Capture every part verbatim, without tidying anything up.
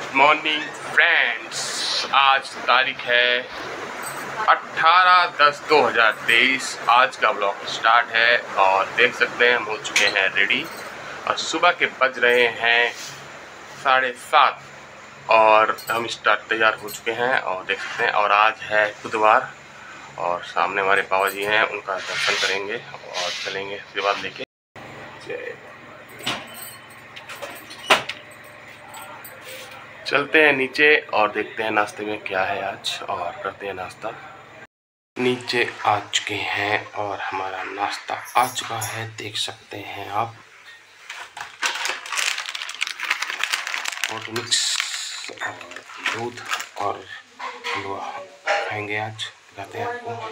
Morning friends, आज तारीख है अठारह दस दो हज़ार तेईस। आज का ब्लॉग स्टार्ट है और देख सकते हैं हम हो चुके हैं रेडी और सुबह के बज रहे हैं साढ़े सात और हम स्टार्ट तैयार हो चुके हैं और देख सकते हैं। और आज है बुधवार और सामने हमारे बाबा जी हैं, उनका दर्शन करेंगे और चलेंगे आशीर्वाद लेके। चलते हैं नीचे और देखते हैं नाश्ते में क्या है आज और करते हैं नाश्ता। नीचे आ चुके हैं और हमारा नाश्ता आ चुका है, देख सकते हैं आप। ओट मिक्स और दूध और हलवा खाएंगे आज, दिखाते हैं आपको।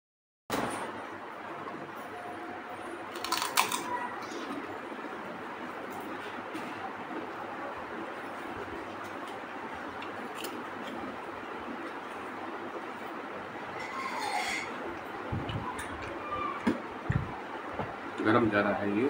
गरम ज़्यादा है ये।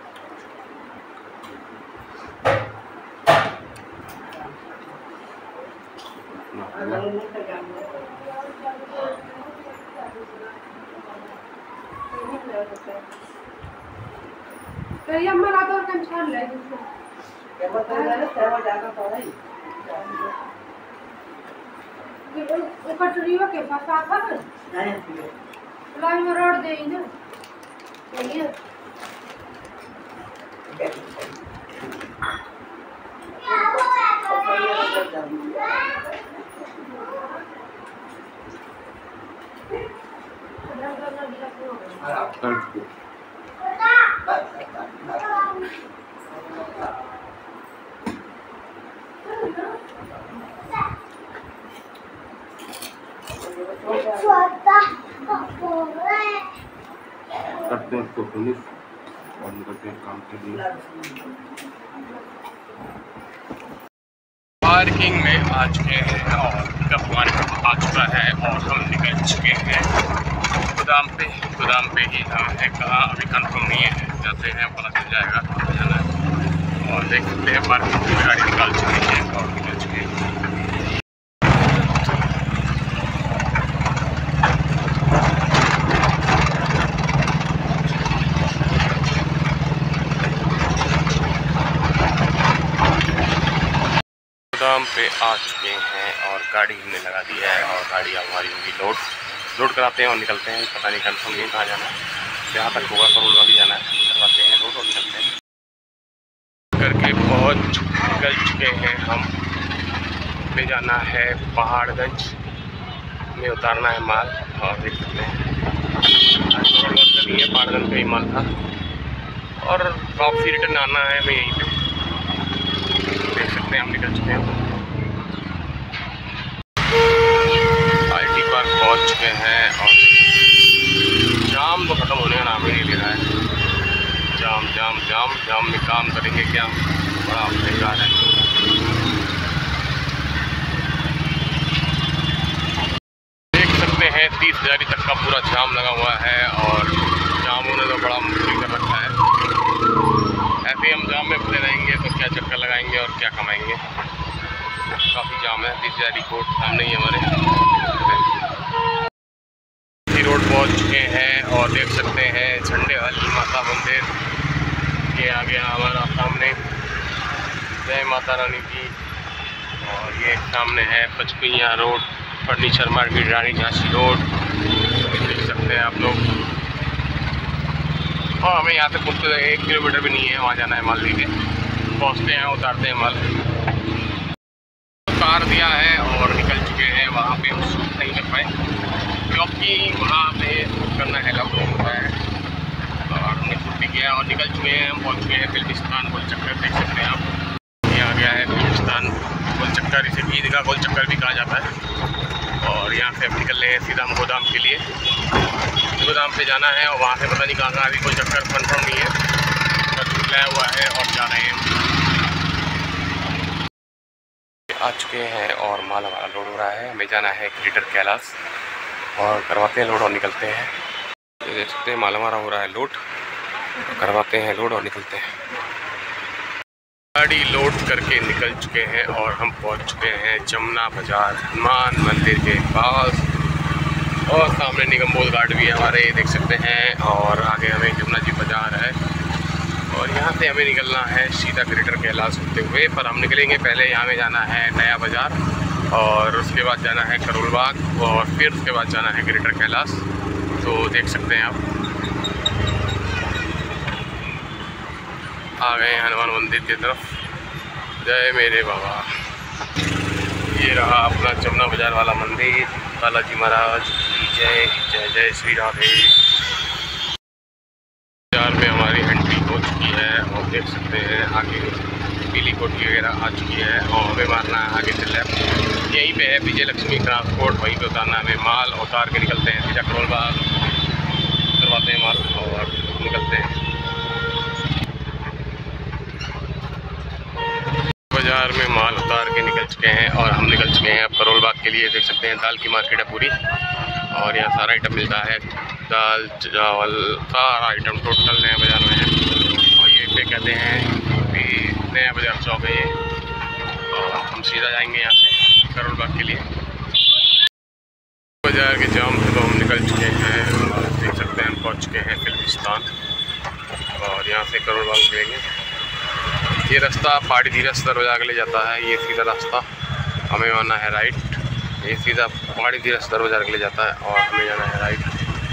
कटोरियों के पास आता है लाइन में रोड दे ना ये करते हैं इसको फिनिश और निकलते हैं काम के लिए। पार्किंग में आ चुके हैं और पिकअप हमारे पास आ चुका है और हम निकल चुके हैं गोदाम पे। गोदाम पे ही हम है, कहाँ अभी कंफर्म नहीं है, जाते हैं पता चल जाएगा कहाँ जाना है। और देख सकते हैं पार्किंग में गाड़ी निकाल चुकी है और निकल चुके हैं। गोदाम पे आ चुके हैं और गाड़ी हमने लगा दी है और गाड़ी हमारी होगी लोड लोड कराते हैं और निकलते हैं। पता नहीं कंफर्म नहीं कहाँ जाना है, जहाँ तक होगा करोड़ वाली जाना है, करवाते हैं लोड और निकलते हैं। करके पहुँच निकल चुके हैं हम। हमें जाना है पहाड़गंज में, उतारना है माल और देख सकते हैं करोड़ का नहीं है, पहाड़गंज का ही माल था और वापसी रिटर्न आना है हमें यहीं पे। देख सकते हैं हम निकल चुके हैं। आईटी पार्क पहुंच चुके हैं और जाम तो ख़त्म होने का नाम ही नहीं ले रहा है। जाम जाम जाम जाम में काम करेंगे क्या, बड़ा बेकार है। देख सकते हैं तीस हज़ारी तक का पूरा जाम लगा हुआ है और जामों ने तो बड़ा मुश्किल कर रखा है। ऐसे हम जाम में फंसे रहेंगे तो क्या चक्कर लगाएंगे और क्या कमाएंगे। काफ़ी जाम है। तीस हज़ारी कोर्ट सामने ही हमारे रोड पहुंच चुके हैं और देख सकते हैं झंडे वाली माता मंदिर के आ गया हमारा सामने। जय माता रानी की। और ये सामने है Pachpiya road, furniture market, Rani Jhansi road, देख सकते हैं आप लोग। और हमें यहाँ से पहुँचते एक किलोमीटर भी नहीं है, वहाँ जाना है माल लेके। पहुँचते हैं, उतारते हैं माल। उतार दिया है और निकल चुके हैं। वहाँ पे हम शूट नहीं कर पाए क्योंकि वहाँ पे शूट करना है लॉक होता है और हमने शूट भी किया और निकल चुके हैं। हम पहुँच चुके हैं फिल्मिस्तान गोल चक्कर, देख सकते हैं आप। ये आ गया है फिल्मिस्तान गोल चक्कर, इसे ईदगाह गोल चक्कर भी कहा जाता है। और यहाँ से हम निकल रहे हैं सीधा हम गोदाम के लिए। गोदाम पे जाना है और वहाँ से पता नहीं कहाँ कहाँ अभी कोई चक्कर कन्फर्म नहीं है, बस लाया हुआ है और जा रहे हैं। आ चुके हैं और माल हमारा लोड हो रहा है। हमें जाना है ग्रेटर कैलाश और करवाते हैं लोड और निकलते हैं। ये देख सकते हैं माल हमारा हो रहा है लोड, करवाते हैं लोड और निकलते हैं। गाड़ी लोड करके निकल चुके हैं और हम पहुंच चुके हैं जमुना बाज़ार हनुमान मंदिर के पास। और सामने निगमबोध घाट भी है हमारे, देख सकते हैं। और आगे हमें जमुना जी बाज़ार है और यहाँ से हमें निकलना है सीधा ग्रेटर कैलाश होते हुए। पर हम निकलेंगे पहले, यहाँ में जाना है नया बाज़ार और उसके बाद जाना है करोल बाग और फिर उसके बाद जाना है ग्रेटर कैलाश। तो देख सकते हैं आप आ गए हनुमान मंदिर की तरफ। जय मेरे बाबा। ये रहा अपना जमुना बाज़ार वाला मंदिर। बालाजी महाराज की जय। जय जय श्री राधे। बाज़ार में हमारी एंट्री हो चुकी है और देख सकते हैं आगे पीली कोठी वगैरह आ चुकी है और हमें मारना है आगे से लेफ्ट। यहीं पे है विजय लक्ष्मी ट्रांसपोर्ट, वहीं पे उतारना हमें माल। उतार के निकलते हैं सीधा करोल बाग, करवाते हैं माल और निकलते हैं। बाज़ार में माल उतार के निकल चुके हैं और हम निकल चुके हैं अब करोल बाग के लिए। देख सकते हैं दाल की मार्केट है पूरी और यहाँ सारा आइटम मिलता है, दाल चावल सारा आइटम टोटल नया बाज़ार में है। और ये पे कहते हैं कि नया बाज़ार चौक है ये। और हम सीधा जाएंगे यहाँ से करोल बाग के लिए। बाज़ार के जाम से तो हम निकल चुके हैं और देख सकते हैं हम पहुँच चुके हैं फिल्मिस्तान और यहाँ से करोल बाग जाएंगे। ये रास्ता पहाड़ी धीरज दरवाजा के ले जाता है, ये सीधा रास्ता हमें आना है राइट। ये सीधा पहाड़ी धीरज दरवाजा के ले जाता है और हमें जाना है राइट।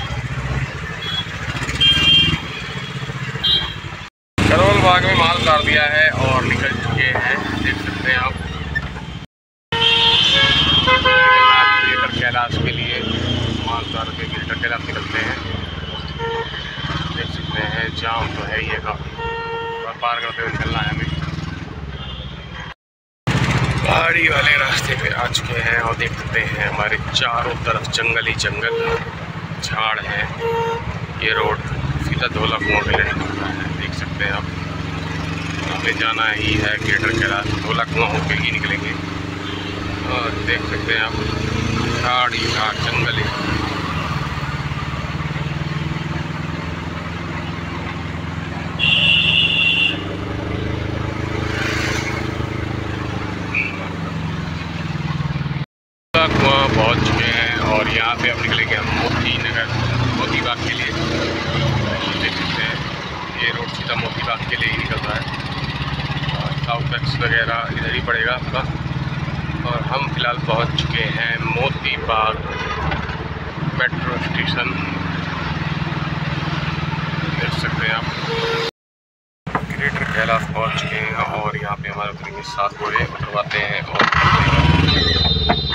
करोल बाग में माल उतार दिया है और निकल चुके हैं, देख सकते हैं आप। ग्रेटर कैलाश के लिए माल उतार के ग्रेटर कैलाश निकलते हैं। देख सकते हैं जाम तो है ही है काफ़ी, पार करते हुए निकलना है हमें। पहाड़ी वाले रास्ते पे आ चुके हैं और देख सकते हैं हमारे चारों तरफ जंगल ही जंगल, झाड़ है। ये रोड सीधा धोला कुआं के लिए निकलता है, देख सकते हैं आप। हमें जाना ही है ग्रेटर कैलाश, धोला कुआं होकर ही निकलेंगे। और देख सकते हैं आप झाड़ ही झाड़, जंगल ही। कुआं पहुँच चुके हैं और यहाँ पे अब निकलेंगे हम मोती नगर मोती बाग के लिए। देख सकते हैं ये रोड सीधा मोती बाग के लिए ही निकल रहा है और साउथ एक्स वगैरह इधर ही पड़ेगा आपका। और हम फिलहाल पहुँच चुके हैं मोती बाग मेट्रो स्टेशन, देख सकते हैं आप। ग्रेटर कैलाश पहुँच चुके हैं और यहाँ पे हमारे उतरेंगे सात घोड़े, उतरवाते हैं और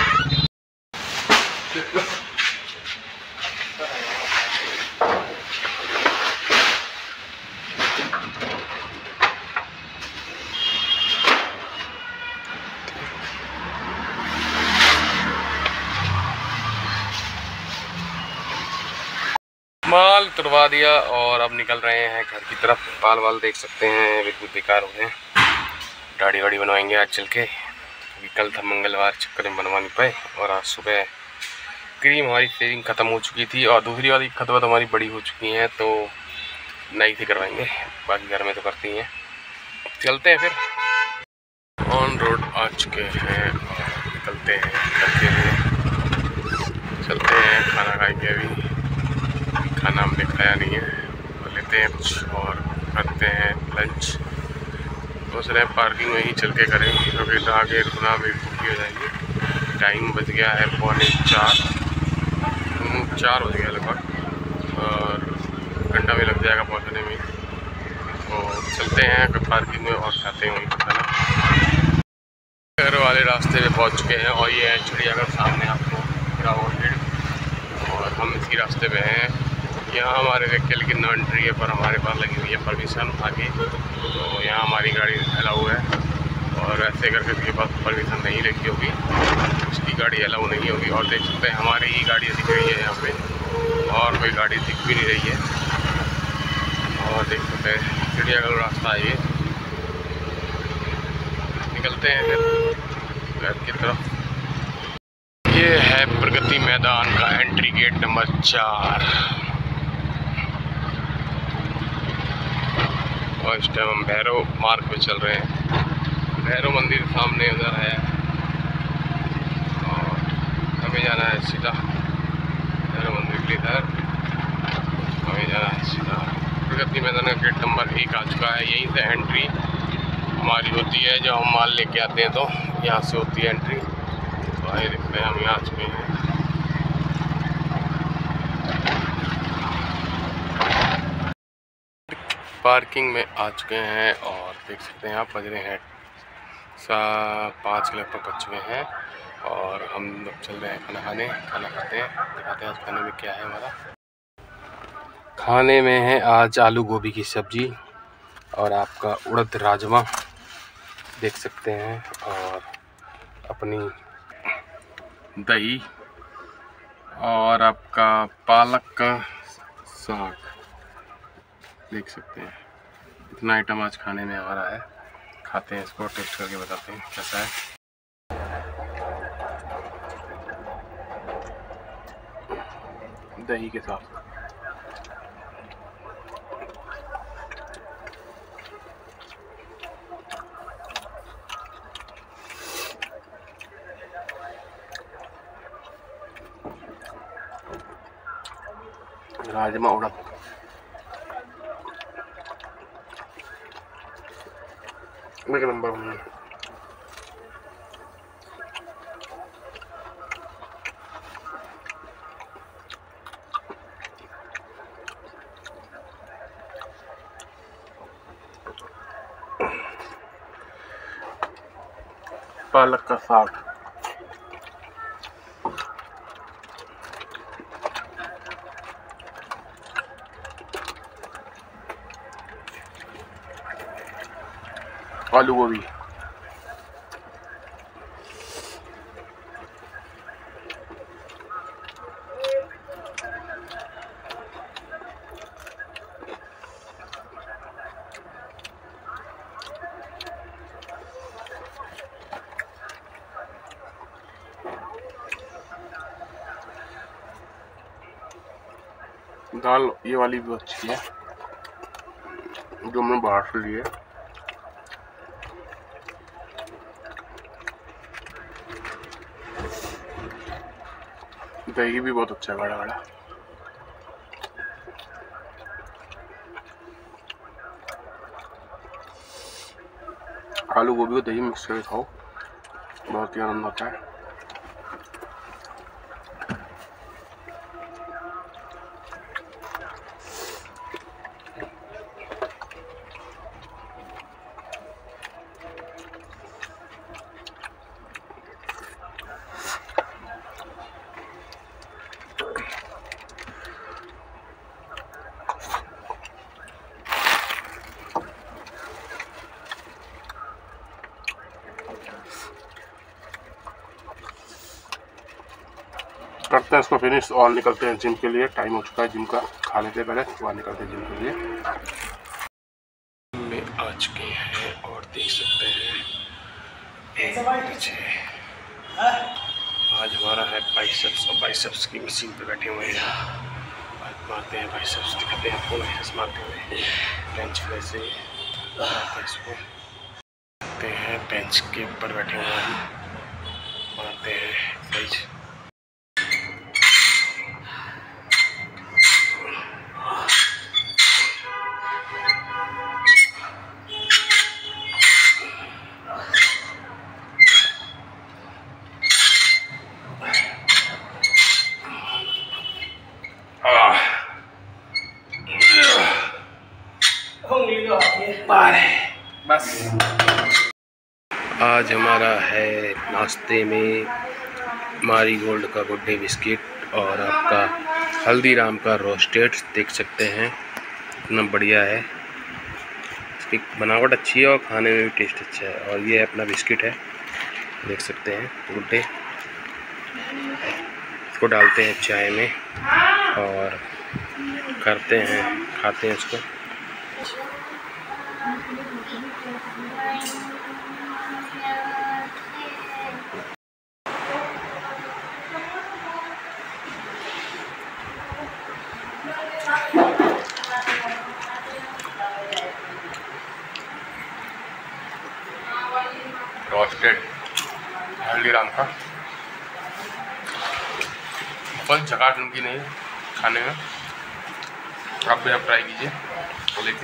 माल उतरवा दिया और अब निकल रहे हैं घर की तरफ। बाल वाल देख सकते हैं बिल्कुल बेकार हो गए, दाढ़ी वाड़ी बनवाएंगे आज चल के, क्योंकि कल था मंगलवार, चक्कर में बनवा नहीं पाए। और आज सुबह क्रीम हमारी सेविंग ख़त्म हो चुकी थी और दूसरी वाली खतवत हमारी बड़ी हो चुकी हैं, तो नई से करवाएंगे, बाकी घर में तो करती हैं। चलते हैं फिर। ऑन रोड आ चुके हैं और निकलते हैं घर के लिए। चलते हैं, खाना खाएंगे। अभी खाना हमने खाया नहीं है, तो लेते हैं कुछ और करते हैं लंच। सोच रहे हैं पार्किंग में ही चल के करें, क्योंकि तो आगे रुकना भी भूखी हो जाएगी। टाइम बज गया है पौने चार चार बज गया लगभग और घंटा भी लग जाएगा पहुंचने में। तो चलते हैं पार्किंग में और खाते हैं वहीं पर खाना। घर वाले रास्ते पे पहुंच चुके हैं और ये है चिड़ियाघर सामने आपको ग्राउंड, और हम इसी रास्ते पे हैं। यहाँ हमारे व्हीकल की नॉन एंट्री है, पर हमारे पास लगी हुई है परमिशन आगे, तो यहाँ हमारी गाड़ी अलाउ है। और ऐसे करके इसके पास परमिशन नहीं रखी होगी, उसकी गाड़ी अलाउ नहीं होगी। और देख सकते हैं हमारी ही गाड़ी दिख रही है यहाँ पे, और कोई गाड़ी दिख भी नहीं रही है। और देख सकते हैं चिड़ियाघर रास्ता है ये। निकलते हैं फिर घर की तरफ। ये है प्रगति मैदान का एंट्री गेट नंबर चार। और इस टाइम हम भैरव मार्ग पे चल रहे हैं। भैरव मंदिर सामने उधर है और हमें जाना है सीधा भैरव मंदिर के इधर। हमें जाना है सीधा प्रगति मैदान का गेट नंबर एक आ चुका है। यहीं से एंट्री हमारी होती है, जब हम माल लेके आते हैं तो यहाँ से होती है एंट्री। तो आइए देखते हैं, हम यहाँ आ चुके हैं। पार्किंग में आ चुके हैं और देख सकते हैं आप बज रहे हैं सा पाँच के लगभग बज चुके हैं और हम लोग चल रहे हैं खाना खाने। खाना खाते हैं, दिखाते हैं आज खाने में क्या है हमारा। खाने में है आज आलू गोभी की सब्जी और आपका उड़द राजमा देख सकते हैं, और अपनी दही और आपका पालक का साग देख सकते हैं। इतना आइटम आज खाने में हमारा है। खाते हैं इसको, टेस्ट करके बताते हैं कैसा है। दही के साथ राजमा उड़द एक नंबर में। पालक का साग आलू गोभी दाल ये वाली भी अच्छी है जो हमने बाहर से ली है। दही भी बहुत अच्छा है, बड़ा बड़ा। आलू गोभी को दही मिक्स करके खाओ, बहुत ही आनंद आता है। करते हैं इसको फिनिश और निकलते हैं जिम के लिए। टाइम हो चुका है जिम का, खा लेते पहले वहाँ निकलते हैं जिम के लिए। में आ चुके हैं और देख सकते हैं आज हमारा है बाइसेप्स, और बाइसेप्स की मशीन पे बैठे हुए हैं। आज मारते हैं बाइसेप्स, दिखाते हैं आपको बाइसेप्स मारते हुए। बेंच पे से इसको मारते हैं, बेंच के ऊपर बैठे हुए हैं, मारते हैं बेंच। बस आज हमारा है नाश्ते में मारी गोल्ड का गुड डे बिस्किट और आपका हल्दीराम का रोस्टेड देख सकते हैं, इतना बढ़िया है। इसकी बनावट अच्छी है और खाने में भी टेस्ट अच्छा है। और ये अपना बिस्किट है, देख सकते हैं गुड डे। इसको डालते हैं चाय में और करते हैं, खाते हैं इसको। हल्दीराम का फल झकाट नमकीन है खाने में, आप भी आप ट्राई कीजिए तो लेके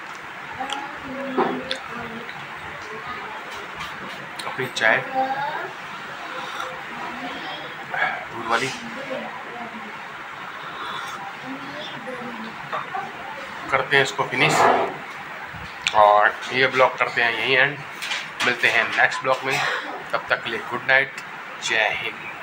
अपनी चाय दूध वाली। करते हैं इसको फिनिश और ये ब्लॉग करते हैं यहीं एंड। मिलते हैं नेक्स्ट ब्लॉग में, तब तक के लिए गुड नाइट, जय हिंद।